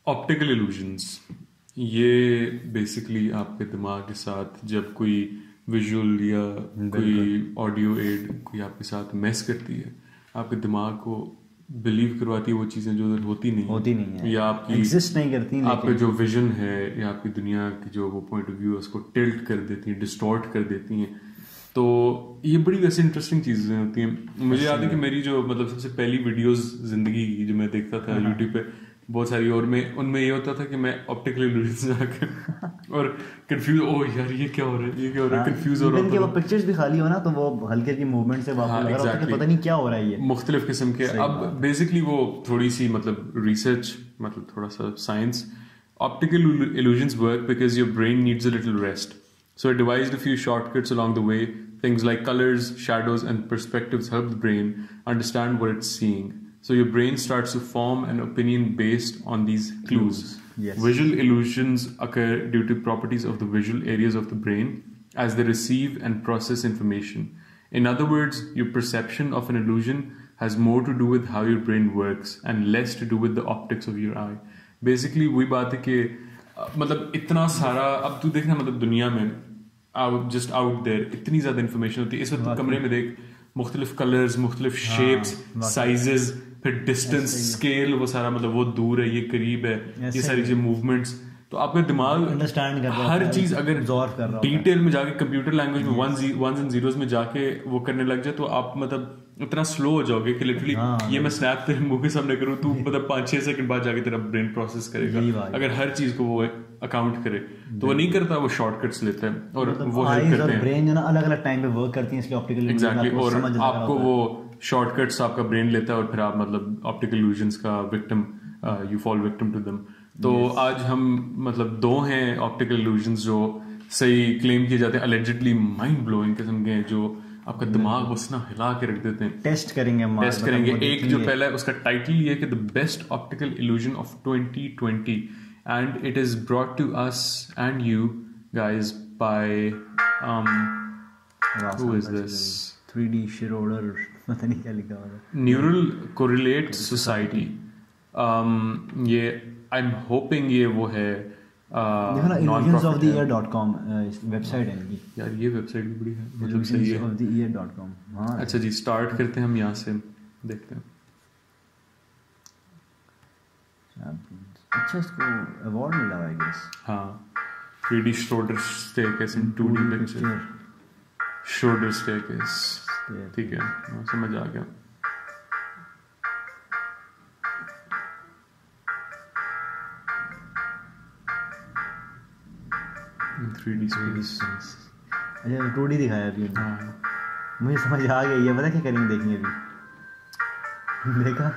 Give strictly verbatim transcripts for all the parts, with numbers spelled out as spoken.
Optical illusions, ये basically आपके दिमाग के साथ जब कोई विजुअल या कोई ऑडियो एड कोई आपके साथ मेस करती है, आपके दिमाग को बिलीव करवाती है वो चीज़ें जो होती नहीं होती नहीं है या आपकी एग्जिस्ट नहीं करती, आपका जो विजन है या आपकी दुनिया की जो वो पॉइंट ऑफ व्यू है उसको टिल्ट कर देती हैं, डिस्टॉर्ट कर देती हैं। तो ये बड़ी वैसे इंटरेस्टिंग चीज़ें होती हैं। मुझे याद है कि मेरी जो मतलब सबसे पहली वीडियोस जिंदगी की जो मैं देखता था यूट्यूब पे बहुत सारी, और मैं उनमें ये होता था कि मैं ऑप्टिकल इल्यूजन जाकर और कंफ्यूज, ओह यार ये क्या हो रहा है, ये क्या हो रहा है, कंफ्यूज हो रहा है। वो पिक्चर्स भी खाली हो ना तो वो हल्के हल्की मूवमेंट से वापस लग रहा है, पता नहीं क्या हो रहा है, ये मुख्तलिफ किस्म के। अब बेसिकली वो थोड़ी सी मतलब रिसर्च, मतलब थोड़ा सा science, optical illusions work because your brain needs a little rest. So I devised a few shortcuts along the way. Things like colors, shadows, and perspectives help the brain understand what it's seeing. So your brain starts to form an opinion based on these clues. Yes. Visual illusions occur due to properties of the visual areas of the brain as they receive and process information. In other words, your perception of an illusion has more to do with how your brain works and less to do with the optics of your eye. Basically वही बात है कि मतलब इतना सारा, अब तू देखना मतलब दुनिया में आउट जस्ट आउट देयर इतनी ज़्यादा इन्फॉर्मेशन होती है। इस वक्त कमरे में देख मुख्तलिफ कलर्स, मुख्तलिफ शेप्स, साइजेस, फिर डिस्टेंस, स्केल, वो सारा मतलब वो दूर है, ये करीब है, ये सारी चीज़ें, मूवमेंट्स। तो आपका दिमाग अंडरस्टैंड कर रहा है हर चीज, अगर डिटेल में जाके कंप्यूटर लैंग्वेज में वंस एंड जीरोस में जाके वो करने लग जाए तो आप मतलब इतना स्लो हो जाओगे कि लिटरली ये मैं स्नैप तेरे मुंह के सामने करूँ, तू मतलब पाँच छह सेकंड बाद जाके तेरा ब्रेन प्रोसेस करेगा। अगर हर चीज को वो अकाउंट करे तो वो नहीं करता, वो शॉर्टकट्स लेता है और वो हेल्प करते हैं। ब्रेन जो ना अलग अलग टाइम पे वर्क करती है इसलिए ऑप्टिकल एग्जैक्टली, और आपको वो शॉर्टकट्स आपका ब्रेन लेता है और फिर आप मतलब ऑप्टिकल इल्यूजन्स का victim, you fall victim to them. तो yes. आज हम मतलब दो हैं ऑप्टिकल इल्यूजन्स जो सही क्लेम किए जाते हैं, अलेजिडली माइंड ब्लोइंग किस्म के, जो आपका दिमाग बस ना हिला के रख देते हैं। टेस्ट करेंगे टेस्ट करेंगे एक जो पहला है उसका टाइटल ये है कि the best optical illusion of twenty twenty, and it is brought to us and you guys by who is this three D Schroeder, पता नहीं क्या लिखा हुआ है, न्यूरल कोरिलेट सोसाइटी। ये आई एम होपिंग ये वो है illusions of the ear dot com website है इनकी। यार ये वेबसाइट भी बड़ी है, मतलब सही है। of the ear dot com। हाँ अच्छा जी, स्टार्ट करते हैं हम यहाँ से, देखते हैं। अच्छा, इसको अवार्ड मिला है आई गेस। हाँ, three D Schroeder staircase in two D picture, Schroeder staircase, ठीक है, समझ आ गया। थ्री डी स्पेस, अच्छा टू डी दिखाया अभी। हाँ मुझे समझ आ गया, ये पता क्या करेंगे, देखेंगे अभी देखा।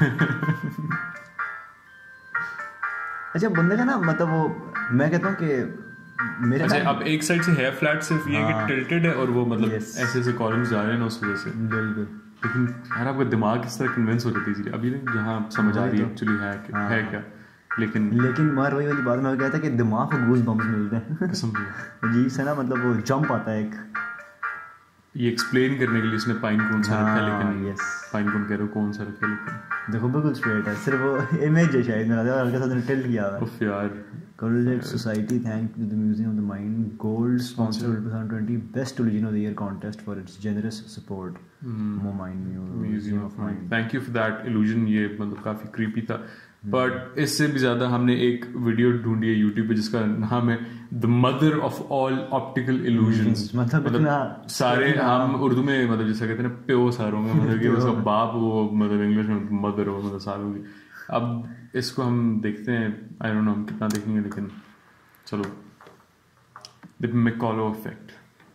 अच्छा बंदे का ना मतलब वो, मैं कहता हूँ कि मेरे अच्छा अब एक साइड से है फ्लैट, सिर्फ ये कि टिल्टेड है और वो मतलब ऐसे ऐसे कॉलम्स जा रहे हैं ना उस वजह से। बिल्कुल, लेकिन यार आपका दिमाग किस तरह कन्विंस हो जाती है अभी जहाँ समझ आ रही है एक्चुअली है क्या है क्या। लेकिन लेकिन मार वही वाली बात मैं कहता कि दिमाग को गूज बम्स मिलते हैं अजीब से ना, मतलब वो जंप आता है एक। ये एक्सप्लेन करने के लिए इसने पाइन कोन सा रखा है, लेकिन यस पाइन कोन कह रहे हो कौन सा रखा है, लेकिन देखो बिल्कुल स्ट्रेट है, सिर्फ वो इमेज है शायद मेरा और हल्का सा टिल्ट किया हुआ है। उफ यार, correlate society thank to the museum of the mind gold sponsor twenty twenty best illusion of the year contest for its generous support mo mind museum of mind. Thank you for that illusion. ये मतलब काफी creepy था, but इससे भी ज्यादा हमने एक video ढूंढी है यूट्यूब पे जिसका नाम है the mother of all optical illusions. मतलब सारे हम उर्दू में मतलब जैसा कहते हैं ना प्यो सारों में, मतलब कि उसका बाप वो मतलब इंग्लिश में मदर हो मतलब सारों की। अब इसको हम देखते हैं, आई डोंट नो हम कितना देखेंगे, लेकिन चलो। The McCollough effect,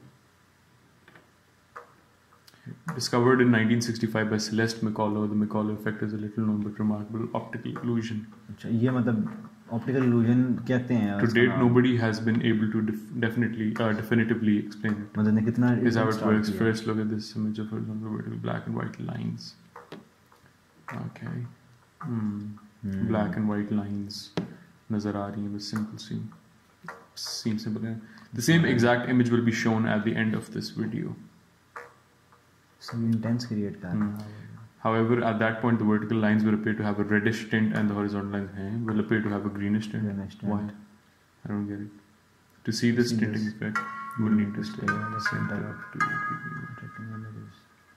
discovered in nineteen sixty-five by Celeste McCullough, the McCullough effect is a little known but remarkable optical illusion. अच्छा ये मतलब optical illusion कहते हैं। To date, nobody has been able to def- definitely uh, definitively explain it. मतलब ने कितना is how it works. First, look at this image of horizontal vertical black and white lines. Okay, hmm. Hmm. black and white lines नजर आ रही हैं, बस simple सी seems simple. The same exact image will be shown at the end of this video. Intense create कर रहा है। However, at that point, the vertical lines will appear to have a reddish tint, and the horizontal lines eh, will appear to have a greenish tint. Greenish tint. Why? I don't get it. To see this See tinting this. effect, you will need to stay stay on the center up to Detecting images.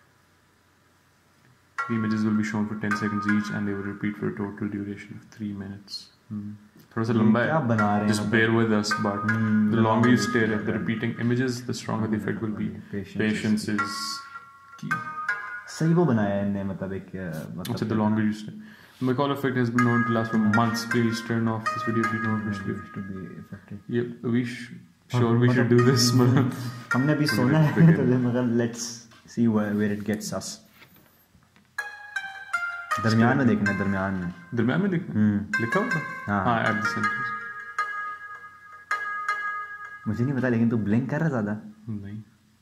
The images will be shown for ten seconds each, and they will repeat for a total duration of three minutes. Hmm. थोड़ा सा लंबा क्या है. बना रहे हैं Just मतलब? bear with us, but Hmm, the longer you stare at the repeating images, the stronger the effect will be. Patience. Patience is key. सही वो बनाया है इनने मतलब एक अ, मतलब Also, the longer you stare. The Macaulay effect has been known to last for months. Please turn off this video if you don't wish to be. to be effective. Yeah, we sh- sure we should do this. मतलब हमने अभी सोना है तो मगर let's see where it gets us. दरमियान में देखना है, दरमियान में. दरम्यान में देखना हम्म. लिखा होगा. हाँ. हाँ, at the center. मुझे नहीं पता लेकिन तू ब्लिंक कर रहा ज्यादा. नहीं,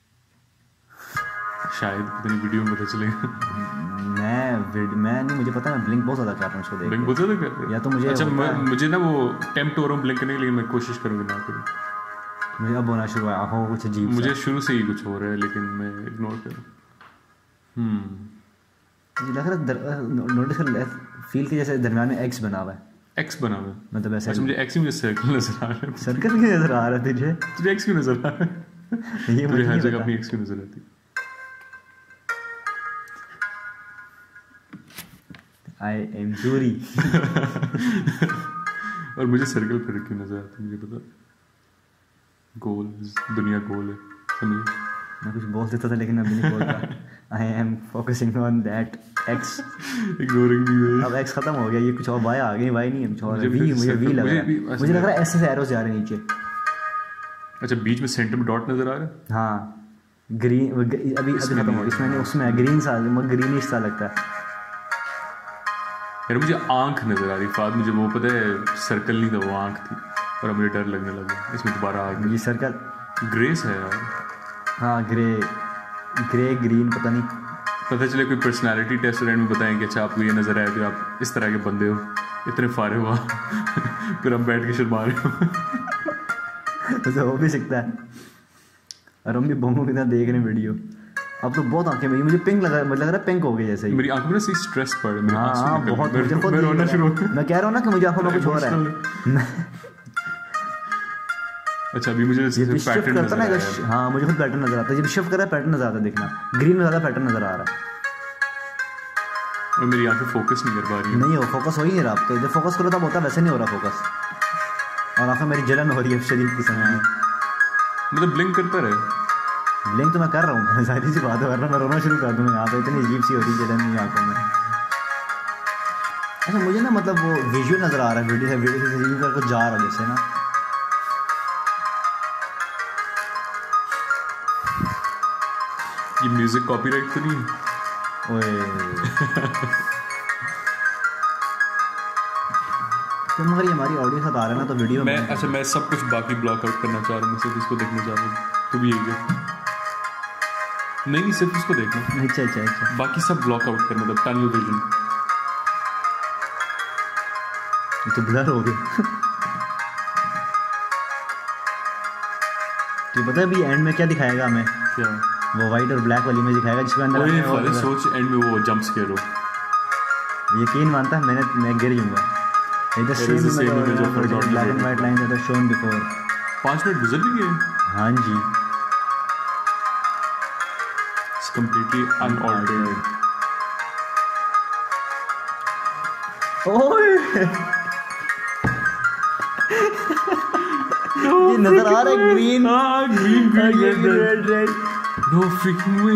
शायद पता नहीं वीडियो में पता चलेगा. मैं vid- मैं नहीं, मुझे पता है मैं ब्लिंक बहुत ज्यादा कर रहा हूँ इसको देख ब्लिंक के. बहुत ज्यादा कर रहे हो? या तो मुझे अच्छा, होता है- मैं- मुझे ना वो टेम्प्ट हो रहा हूँ ब्लिंक करने के लिए, मैं कोशिश करूँगा ना करूँ. मुझे अब होना शुरू हुआ आंखों को कुछ अजीब सा. मुझे शुरू से ही कुछ हो रहा है, लेकिन मैं इग्नोर कर रहा हूँ. हम्म मुझे लग रहा है नोटिस कर फील के जैसे दरमियान में एक्स बना हुआ है. एक्स बना हुआ है. मतलब ऐसे अच्छा, मुझे एक्स में सर्कल नजर आ रहा है. सर्कल भी नजर आ रहा है तुझे. तुझे एक्स क्यों नजर आ रहा है? ये तुझे मुझे हर नहीं जगह पता. अपनी एक्स क्यों नजर आती है? I am sorry. और मुझे सर्कल फिर क्यों नजर आती है मुझे पता. गोल, दुनिया गोल है समझ. मैं कुछ बोल देता था लेकिन अभी नहीं बोल रहा. I am focusing on that X. Ignoring me. अब एक्स खत्म हो गया, ये कुछ और वाई आ गई. वाई नहीं है, कुछ और मुझे वी. फिर मुझे वी circle- लग मुझे रहा भी है. ऐसे मुझे लग लग रहा है ऐसे से एरोस जा रहे हैं नीचे. अच्छा, बीच में सेंटर में डॉट नजर आ रहा है. हाँ ग्रीन अभी अभी इसमें खत्म नहीं हो. है. इसमें नहीं, उसमें ग्रीन सा ग्रीनिश सा लगता है. यार मुझे आंख नजर आ रही फाद. मुझे वो पता है सर्कल नहीं था, वो आंख थी. और अब मुझे डर लगने लगा. इसमें दोबारा आ ये सर्कल. गया. ग्रेस है यार. हाँ ग्रे ग्रे ग्रीन पता नहीं. पता चले कोई पर्सनालिटी टेस्ट में बताएं कि अच्छा आपको ये नजर आया कि आप इस तरह के बंदे हो, इतने फारे हो आप. फिर हम बैठ के शर्मा रहे हो. तो हो भी सकता है. और हम भी बोंगो की तरह देख रहे हैं वीडियो. अब तो बहुत आंखें मेरी, मुझे पिंक लग रहा है. मतलब लग रहा है पिंक हो गई जैसे ही. मेरी आंखों में ना सही स्ट्रेस पड़ रहा है. मेरे हाँ आंसू हाँ निकल रहे हैं. बहुत. मैं- मुझे खुद मैं रोना शुरू हो गया. मैं कह रहा हूँ ना कि मुझे आंखों में कुछ हो रहा है. मैं- अच्छा, अभी मुझे ये भी शिफ्ट पैटर्न करता नजर ना आ अगर रहा है. हाँ मुझे खुद पैटर्न नजर आता है. जब शिफ्ट कर रहा है पैटर्न नजर आता है. देखना ग्रीन में ज्यादा पैटर्न नजर आ रहा है. और मेरी आंखें फोकस नहीं कर पा रही हैं. नहीं हो फोकस हो ही नहीं रहा. अब तो जब फोकस करो तब होता है, वैसे नहीं हो रहा फोकस. और आंखें मेरी जलन हो रही है शरीर की समय. मतलब ब्लिंक करता रहे. ब्लिंक तो मैं कर रहा हूँ. सारी सी बात है, वरना मैं रोना शुरू कर दूँ. यहाँ पे इतनी अजीब सी हो रही है जलन नहीं आंखों में. अच्छा मुझे ना मतलब वो विजुअल नजर आ रहा है वीडियो से. वीडियो से शरीर पर कुछ जा रहा है जैसे ना. ये म्यूजिक कॉपीराइट तो नहीं है? ओए तो मगर ये हमारी ऑडियो साथ आ रहा है ना तो वीडियो मैं अच्छा मैं सब कुछ बाकी ब्लॉक आउट करना चाह रहा हूँ. मैं सिर्फ इसको देखना चाह रहा हूँ. तू भी यही कर. नहीं नहीं, सिर्फ इसको देखना. अच्छा अच्छा अच्छा. बाकी सब ब्लॉक आउट करना था. Tunnel vision. ये तो ब्लर हो गया. तो पता है अभी एंड में क्या दिखाएगा हमें? क्या? वो वाइट और ब्लैक वाली में दिखाएगा जिसके अंदर ओए हमें फादर, वो- सोच एंड में वो जंप स्केयर हो. यकीन मानता है मैंने मैं गिर जाऊंगा. It is It is the same same with image the of horizontal black and vertical. white lines that are shown before. पाँच मिनट गुजर भी गए. हाँ जी. It's completely unaltered. ओए ये नजर आ रहा है ग्रीन. हाँ, green, green, red, red. Red red. No freaking way.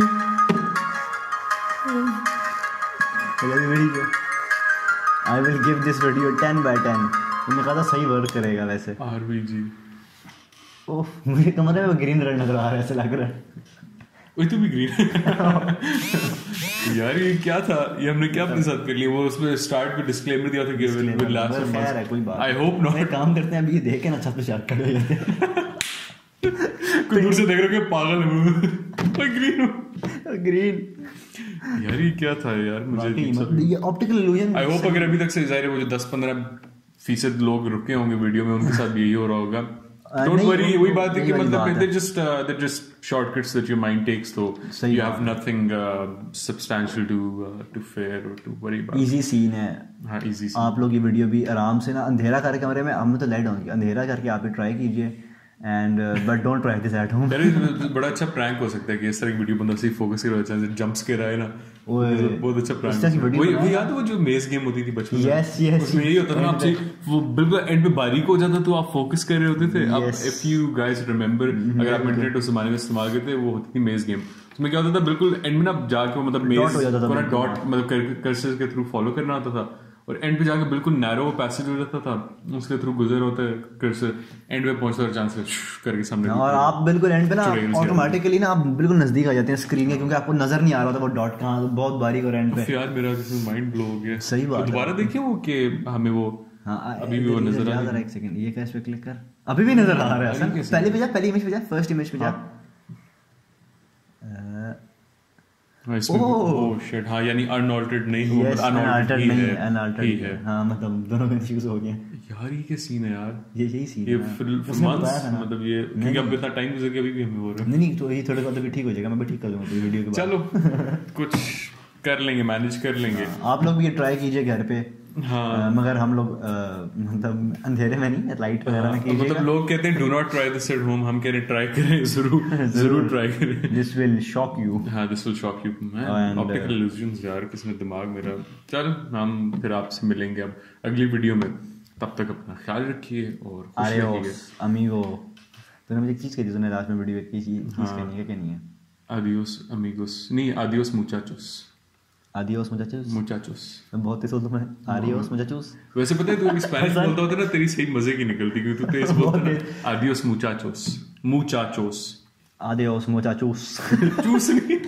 I will give this video ten by ten. तुमने कहा था सही वर्क करेगा वैसे. आर वी जी. ओह मुझे कमरे में ग्रीन रेड नजर आ रहा है ऐसे लग रहा है. ओए तू भी ग्रीन. यार ये क्या था? ये हमने क्या अपने साथ कर लिया? वो उसमें स्टार्ट में डिस्क्लेमर दिया था कि विल लास्ट मगर खैर है कोई बात. I hope not. एक काम करते हैं अभी ये देखे ना छत पे शॉट खड़े हो जाते हैं. कोई दूर से देख रहा है कि पागल है वो. ओए ग्रीन हो. ग्रीन. यार ये क्या था यार? मुझे बाकी नहीं मत- समझ. ये ऑप्टिकल इल्यूजन. आई होप अगर अभी तक से जाहिर है वो जो दस पंद्रह फीसद लोग रुके होंगे वीडियो में उनके साथ भी यही हो रहा होगा. Don't नहीं, worry, वही बात है यही कि वाली मतलब बात they're है। just uh, they're just shortcuts that your mind takes, though सही you बात have nothing uh, substantial to uh, to fear or to worry about. Easy scene है। हाँ, easy सी। आप लोग ये वीडियो भी आराम से ना अंधेरा करके कमरे में, हम तो लाइट होंगी, अंधेरा करके आप ट्राई कीजिए and but don't try this at home. यार बड़ा अच्छा प्रैंक हो सकता है कि इस तरह की वीडियो बंदा सिर्फ फोकस कर रहा है, जंप्स के रहा है ना, बहुत अच्छा प्रैंक। इस तरह की वीडियो वही बनाओ। वही याद है वो जो मेज गेम होती थी बचपन में? Yes, yes, उसमें यही होता था ना, आपसे वो बिल्कुल एंड पे बारीक हो जाता तो आप फोकस कर रहे होते थे। अब Yes. If you guys remember, अगर आप इंटरनेट उस जमाने में इस्तेमाल करते, वो होती थी मेज गेम। उसमें क्या होता था, बिल्कुल एंड में ना जाके वो मतलब Dot हो जाता था मेज पूरा बिल्कुल। डॉट मतलब कर्सर के थ्रू फॉलो करना होता था, और एंड पे जाके बिल्कुल नैरो पैसेज हो जाता था, उसके थ्रू गुजर होता है कर्सर, एंड पे पहुंचता है चांस करके सामने। और आप बिल्कुल एंड पे ना चुड़ैल से ऑटोमेटिकली ना आप बिल्कुल नजदीक आ जाते हैं स्क्रीन के, क्योंकि आपको नजर नहीं आ रहा होता वो डॉट कहाँ, बहुत बारीक और एंड पे। यार मेरा माइंड ब्लो हो गया। सही बात तो है। दोबारा देखिए वो कि हमें वो हाँ अभी भी वो नजर आ रहा है। एक सेकंड, ये कैसे क्लिक कर, अभी भी नजर आ रहा है सर। पहले पे जा, पहली इमेज पे जा, फर्स्ट इमेज पे जा। हाँ, इसमें ओह शिट, हाँ यानी अनऑल्टर्ड नहीं हुआ, यस अनअल्टर्ड ही नहीं है, है, अनअल्टर्ड ही है। है। हाँ मतलब दोनों कंफ्यूज हो गए। यार ये क्या सीन है यार, ये यही सीन ये है। फिर उसने बताया months, था ना। मतलब ये नहीं, क्योंकि अब इतना टाइम गुजर गया, अभी भी हमें हो रहा है। नहीं नहीं, तो ये थोड़े बहुत अभी ठीक हो जाएगा, मैं भी ठीक कर दूंगा पूरी वीडियो के बाद। चलो कुछ कर लेंगे, मैनेज कर लेंगे। आप लोग भी ये ट्राई कीजिए घर पे। हाँ अ, मगर हम लोग अ, मतलब अंधेरे में नहीं, लाइट वगैरह में कीजिएगा। मतलब लोग कहते हैं do not try this at home, हम कह रहे हैं ट्राई करें, जरूर जरूर ट्राई करें। This will shock you. हाँ this will shock you man, And, optical illusions यार, किसने दिमाग मेरा। चल हम फिर आपसे मिलेंगे अब अगली वीडियो में, तब तक अपना ख्याल रखिए और खुश रहिए। Adios amigo. तूने मुझे एक चीज कही थी, तूने लास्ट में वीडियो की चीज कहनी है क्या नहीं है? आदियोस अमीगोस नहीं, adios muchachos. Adios muchachos. Muchachos मैं बहुत तेज बोलता हूँ, आडियोस मुचाचोस। वैसे पता है, तू अभी स्पेनिश बोलता होता ना, तेरी सही मजे की निकलती, क्योंकि तू तेज बोलता है। Adios muchachos, muchachos, adios muchachos. चूस नहीं,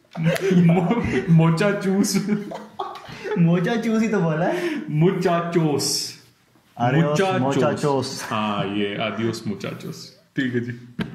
मोचा चूस, मोचा चूस ही तो बोला है। Muchachos, adios muchachos. हाँ ये आदियोस मुचाचोस, ठीक है जी।